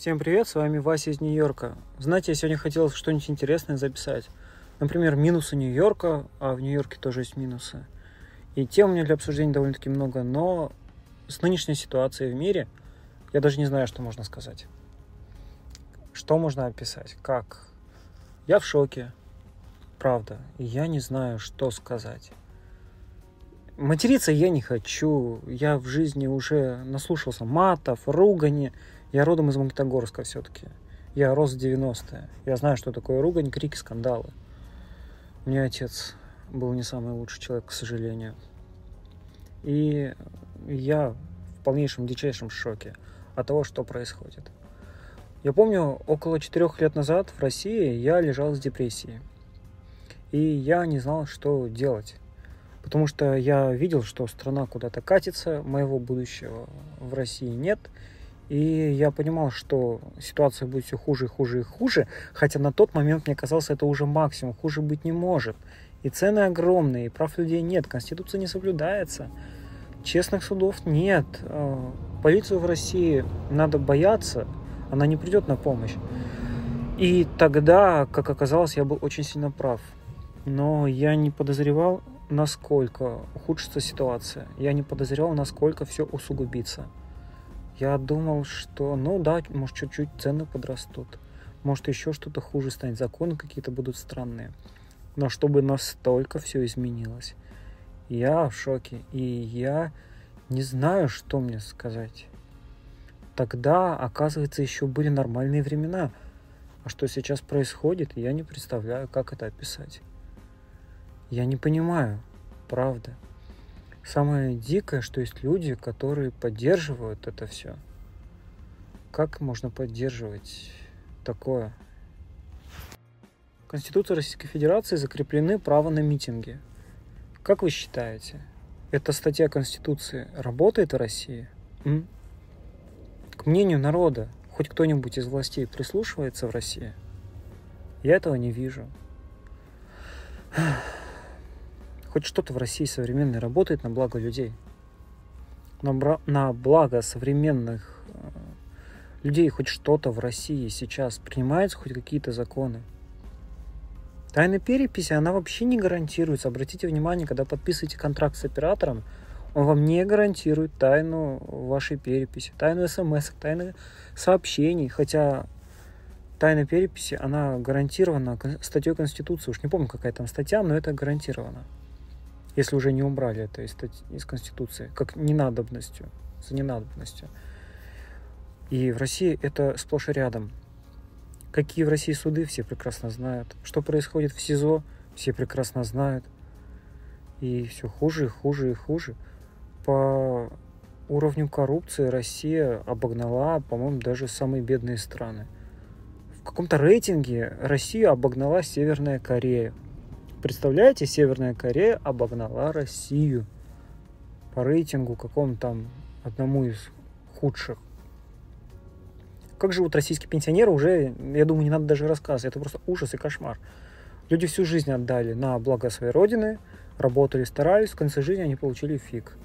Всем привет, с вами Вася из Нью-Йорка. Знаете, я сегодня хотел что-нибудь интересное записать. Например, минусы Нью-Йорка, а в Нью-Йорке тоже есть минусы. И тем у меня для обсуждения довольно-таки много, но с нынешней ситуацией в мире я даже не знаю, что можно сказать. Что можно описать? Как? Я в шоке, правда, и я не знаю, что сказать. Материться я не хочу, я в жизни уже наслушался матов, ругани. Я родом из Магнитогорска все-таки. Я рос в 90-е. Я знаю, что такое ругань, крики, скандалы. У меня отец был не самый лучший человек, к сожалению. И я в полнейшем, дичайшем шоке от того, что происходит. Я помню, около 4 лет назад в России я лежал с депрессией. И я не знал, что делать. Потому что я видел, что страна куда-то катится, моего будущего в России нет. И я понимал, что ситуация будет все хуже и хуже и хуже, хотя на тот момент мне казалось, это уже максимум, хуже быть не может. И цены огромные, и прав людей нет, Конституция не соблюдается, честных судов нет, полицию в России надо бояться, она не придет на помощь. И тогда, как оказалось, я был очень сильно прав. Но я не подозревал, насколько ухудшится ситуация. Я не подозревал, насколько все усугубится. Я думал, что, может, чуть-чуть цены подрастут. Может, еще что-то хуже станет. Законы какие-то будут странные. Но чтобы настолько все изменилось. Я в шоке. И я не знаю, что мне сказать. Тогда, оказывается, еще были нормальные времена. А что сейчас происходит, я не представляю, как это описать. Я не понимаю, правда. Самое дикое, что есть люди, которые поддерживают это все. Как можно поддерживать такое? В Конституции Российской Федерации закреплены права на митинги. Как вы считаете, эта статья Конституции работает в России? К мнению народа, хоть кто-нибудь из властей прислушивается в России? Я этого не вижу. Хоть что-то в России современное работает на благо людей. На благо современных людей хоть что-то в России сейчас принимаются, хоть какие-то законы. Тайна переписи, она вообще не гарантируется. Обратите внимание, когда подписываете контракт с оператором, он вам не гарантирует тайну вашей переписи, тайну смс, тайну сообщений. Хотя тайна переписи, она гарантирована статьей Конституции. Уж не помню, какая там статья, но это гарантировано. Если уже не убрали это из Конституции, как ненадобностью, за ненадобностью. И в России это сплошь и рядом. Какие в России суды, все прекрасно знают. Что происходит в СИЗО, все прекрасно знают. И все хуже и хуже и хуже. По уровню коррупции Россия обогнала, по-моему, даже самые бедные страны. В каком-то рейтинге Россию обогнала Северная Корея. Представляете, Северная Корея обогнала Россию по рейтингу какому-то там одному из худших. Как живут российские пенсионеры, уже, я думаю, не надо даже рассказывать. Это просто ужас и кошмар. Люди всю жизнь отдали на благо своей родины, работали, старались, в конце жизни они получили фиг.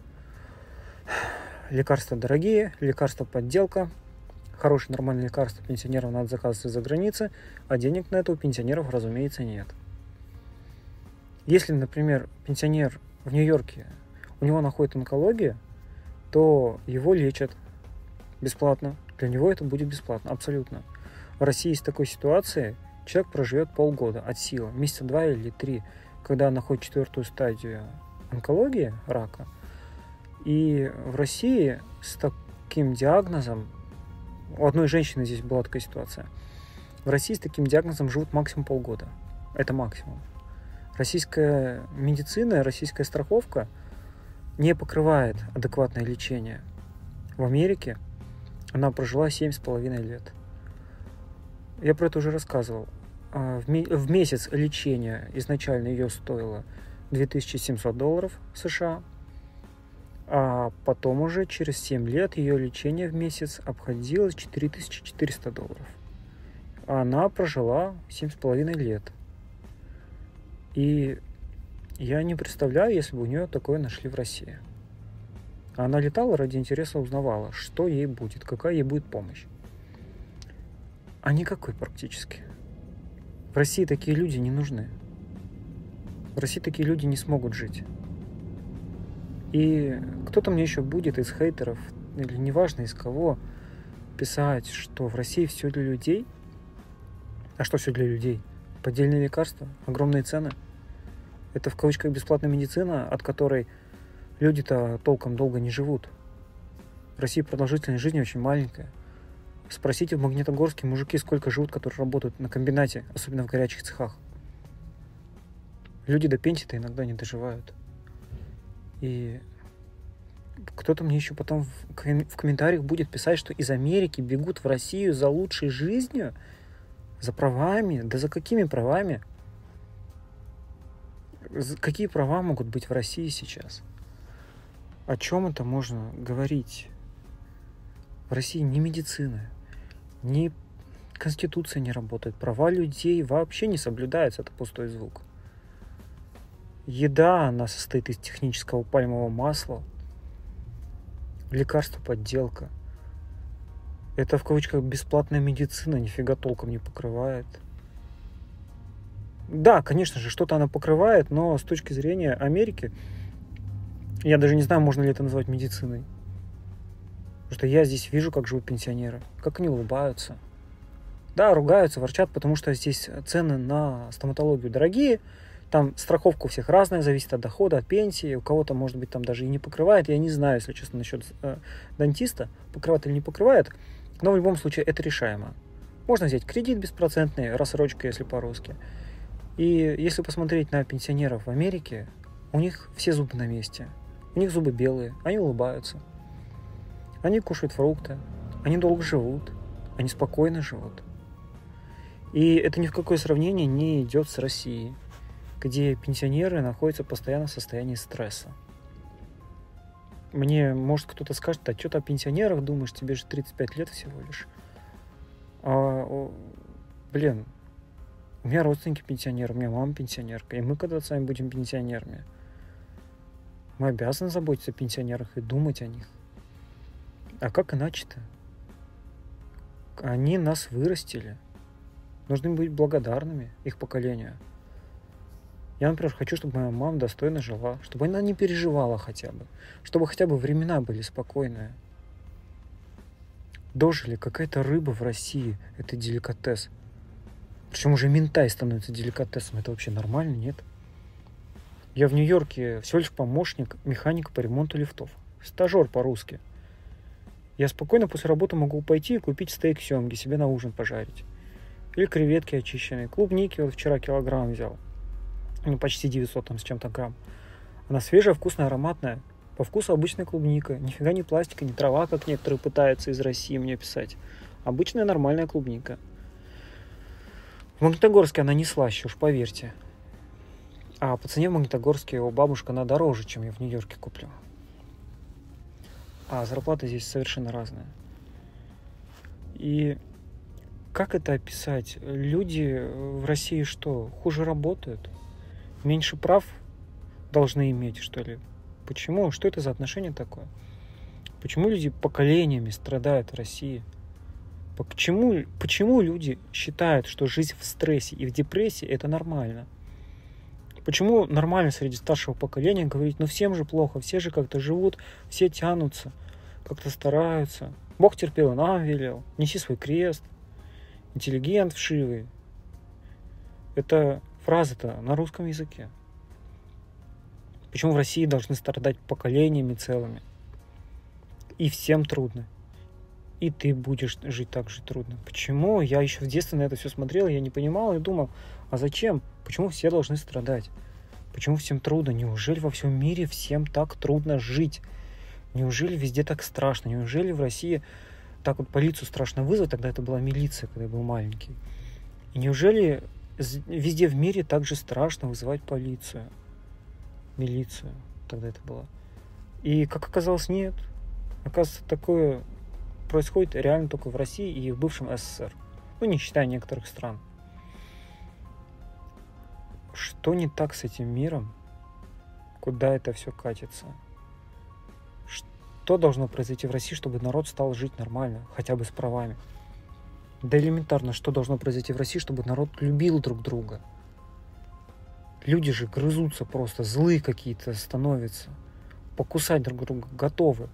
Лекарства дорогие, лекарства подделка. Хорошие, нормальные лекарства пенсионерам надо заказывать из-за границы, а денег на это у пенсионеров, разумеется, нет. Если, например, пенсионер в Нью-Йорке, у него находит онкология, то его лечат бесплатно. Для него это будет бесплатно, абсолютно. В России из такой ситуации человек проживет полгода от силы, месяца 2 или 3, когда находит 4-ю стадию онкологии, рака. И в России с таким диагнозом, у одной женщины здесь была такая ситуация, в России с таким диагнозом живут максимум полгода. Это максимум. Российская медицина, российская страховка не покрывает адекватное лечение. В Америке она прожила 7,5 лет. Я про это уже рассказывал. В месяц лечение изначально ее стоило $2700 США, а потом уже через 7 лет ее лечение в месяц обходилось $4400. Она прожила 7,5 лет. И я не представляю, если бы у нее такое нашли в России. Она летала ради интереса, узнавала, что ей будет, какая ей будет помощь. А никакой практически. В России такие люди не нужны. В России такие люди не смогут жить. И кто-то мне еще будет из хейтеров, или неважно из кого, писать, что в России все для людей. А что все для людей? Поддельные лекарства, огромные цены. Это в кавычках бесплатная медицина, от которой люди-то толком долго не живут. В России продолжительность жизни очень маленькая. Спросите в Магнитогорске мужики, сколько живут, которые работают на комбинате, особенно в горячих цехах. Люди до пенсии-то иногда не доживают. И кто-то мне еще потом в комментариях будет писать, что из Америки бегут в Россию за лучшей жизнью, за правами. Да за какими правами? Какие права могут быть в России сейчас? О чем это можно говорить? В России ни медицина, ни конституция не работает. Права людей вообще не соблюдаются. Это пустой звук. Еда, она состоит из технического пальмового масла. Лекарства подделка. Это в кавычках бесплатная медицина нифига толком не покрывает. Да, конечно же, что-то она покрывает, но с точки зрения Америки, я даже не знаю, можно ли это назвать медициной. Потому что я здесь вижу, как живут пенсионеры, как они улыбаются. Да, ругаются, ворчат, потому что здесь цены на стоматологию дорогие. Там страховка у всех разная, зависит от дохода, от пенсии. У кого-то, может быть, там даже и не покрывает. Я не знаю, если честно, насчет дантиста, покрывает или не покрывает. Но в любом случае это решаемо. Можно взять кредит беспроцентный, рассрочка, если по-русски. И если посмотреть на пенсионеров в Америке, у них все зубы на месте. У них зубы белые, они улыбаются. Они кушают фрукты, они долго живут, они спокойно живут. И это ни в какое сравнение не идет с Россией, где пенсионеры находятся постоянно в состоянии стресса. Мне, может, кто-то скажет, а что ты о пенсионерах думаешь, тебе же 35 лет всего лишь. Блин, у меня родственники пенсионеры, у меня мама пенсионерка, и мы когда-то с вами будем пенсионерами. Мы обязаны заботиться о пенсионерах и думать о них. А как иначе-то? Они нас вырастили. Нужно быть благодарными их поколению. Я, например, хочу, чтобы моя мама достойно жила, чтобы она не переживала хотя бы, чтобы хотя бы времена были спокойные. Дожили, какая-то рыба в России, это деликатес. Причем уже минтай становится деликатесом, это вообще нормально, нет? Я в Нью-Йорке всего лишь помощник механика по ремонту лифтов, стажер по-русски. Я спокойно после работы могу пойти и купить стейк семги, себе на ужин пожарить. Или креветки очищенные, клубники вот вчера килограмм взял. Ну, почти 900 там с чем-то грамм. Она свежая, вкусная, ароматная. По вкусу обычная клубника. Нифига не пластика, не трава, как некоторые пытаются из России мне писать. Обычная нормальная клубника. В Магнитогорске она не слаще, уж поверьте. А по цене в Магнитогорске у бабушка она дороже, чем я в Нью-Йорке куплю. А зарплата здесь совершенно разная. И как это описать? Люди в России что, хуже работают? Меньше прав должны иметь, что ли? Почему? Что это за отношение такое? Почему люди поколениями страдают в России? Почему люди считают, что жизнь в стрессе и в депрессии это нормально? Почему нормально среди старшего поколения говорить, ну всем же плохо, все же как-то живут, все тянутся, как-то стараются. Бог терпел и нам велел, неси свой крест. Интеллигент вшивый. Это фраза-то на русском языке. Почему в России должны страдать поколениями целыми? И всем трудно. И ты будешь жить так же трудно. Почему? Я еще в детстве на это все смотрел, я не понимал и думал, а зачем? Почему все должны страдать? Почему всем трудно? Неужели во всем мире всем так трудно жить? Неужели везде так страшно? Неужели в России так вот полицию страшно вызвать? Тогда это была милиция, когда я был маленький. И неужели везде в мире так же страшно вызывать полицию? Милицию. Тогда это было. И как оказалось, нет. Оказывается, такое происходит реально только в России и в бывшем СССР. Ну, не считая некоторых стран. Что не так с этим миром? Куда это все катится? Что должно произойти в России, чтобы народ стал жить нормально, хотя бы с правами? Да элементарно, что должно произойти в России, чтобы народ любил друг друга. Люди же грызутся просто, злые какие-то становятся. Покусать друг друга готовы.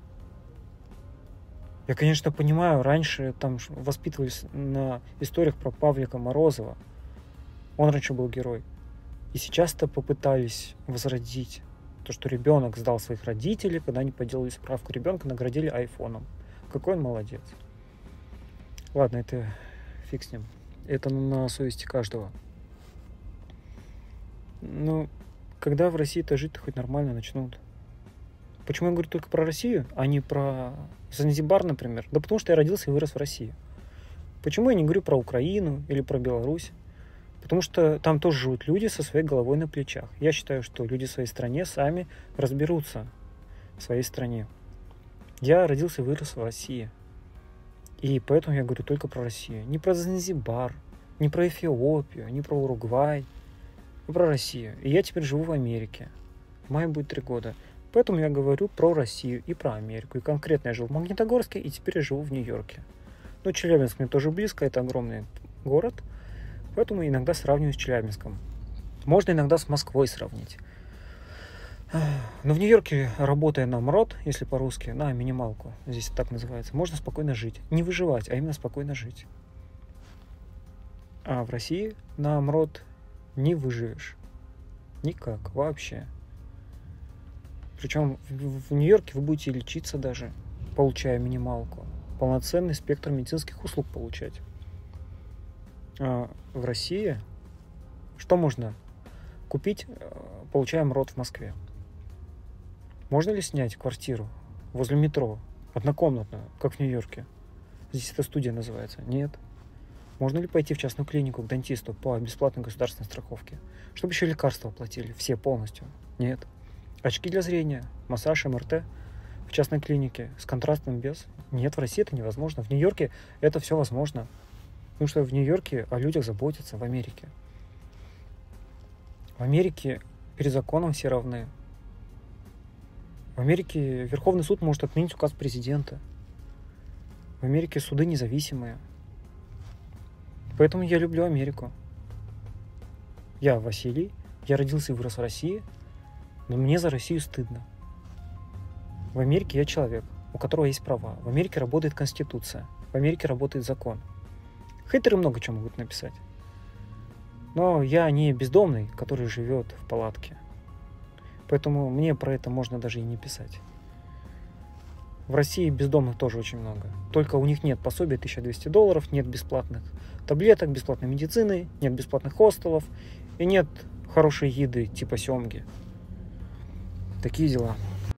Я, конечно, понимаю, раньше там воспитывались на историях про Павлика Морозова. Он раньше был герой. И сейчас-то попытались возродить то, что ребенок сдал своих родителей, когда они поделали справку ребенка, наградили айфоном. Какой он молодец. Ладно, это фиг с ним. Это на совести каждого. Ну, когда в России-то жить-то хоть нормально начнут? Почему я говорю только про Россию, а не про Занзибар, например? Да потому что я родился и вырос в России. Почему я не говорю про Украину или про Беларусь? Потому что там тоже живут люди со своей головой на плечах. Я считаю, что люди в своей стране сами разберутся в своей стране. Я родился и вырос в России. И поэтому я говорю только про Россию. Не про Занзибар, не про Эфиопию, не про Уругвай, а про Россию. И я теперь живу в Америке. В мае будет 3 года. Поэтому я говорю про Россию и про Америку. И конкретно я жил в Магнитогорске, и теперь я живу в Нью-Йорке. Ну, Челябинск мне тоже близко, это огромный город. Поэтому иногда сравниваю с Челябинском. Можно иногда с Москвой сравнить. Но в Нью-Йорке, работая на МРОТ, если по-русски, на минималку, здесь так называется, можно спокойно жить. Не выживать, а именно спокойно жить. А в России на МРОТ не выживешь. Никак, вообще. Причем в Нью-Йорке вы будете лечиться даже, получая минималку. Полноценный спектр медицинских услуг получать. А в России что можно купить, получая МРОТ в Москве? Можно ли снять квартиру возле метро, однокомнатную, как в Нью-Йорке? Здесь это студия называется. Нет. Можно ли пойти в частную клинику к дантисту по бесплатной государственной страховке? Чтобы еще лекарства оплатили, все полностью? Нет. Очки для зрения, массаж, МРТ в частной клинике с контрастом без? Нет, в России это невозможно. В Нью-Йорке это все возможно. Потому что в Нью-Йорке о людях заботятся, в Америке. В Америке перед законом все равны. В Америке Верховный суд может отменить указ президента. В Америке суды независимые. Поэтому я люблю Америку. Я Василий, я родился и вырос в России, но мне за Россию стыдно. В Америке я человек, у которого есть права. В Америке работает Конституция. В Америке работает закон. Хейтеры много чего могут написать. Но я не бездомный, который живет в палатке. Поэтому мне про это можно даже и не писать. В России бездомных тоже очень много. Только у них нет пособия $1200, нет бесплатных таблеток, бесплатной медицины, нет бесплатных хостелов и нет хорошей еды типа семги. Такие дела.